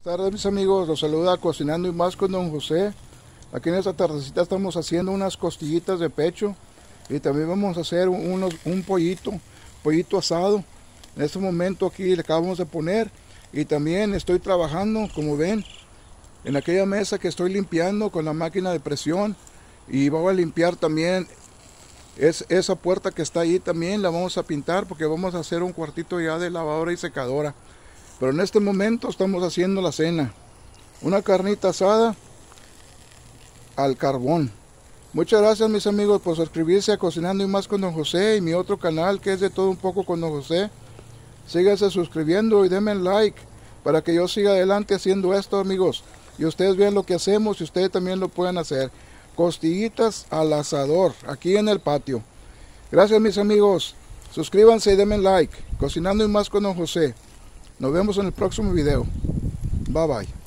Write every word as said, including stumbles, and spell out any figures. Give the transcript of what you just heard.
Buenas tardes, mis amigos, los saluda Cocinando y Más con Don José. Aquí en esta tardecita estamos haciendo unas costillitas de pecho y también vamos a hacer unos, un pollito, pollito asado. En este momento aquí le acabamos de poner y también estoy trabajando, como ven, en aquella mesa que estoy limpiando con la máquina de presión, y vamos a limpiar también es, esa puerta que está ahí también, la vamos a pintar porque vamos a hacer un cuartito ya de lavadora y secadora. Pero en este momento estamos haciendo la cena, una carnita asada al carbón. Muchas gracias, mis amigos, por suscribirse a Cocinando y Más con Don José y mi otro canal que es de todo un poco con Don José. Síganse suscribiendo y denme like para que yo siga adelante haciendo esto, amigos, y ustedes vean lo que hacemos y ustedes también lo pueden hacer. Costillitas al asador aquí en el patio. Gracias, mis amigos, suscríbanse y denme like. Cocinando y Más con Don José. Nos vemos en el próximo video. Bye bye.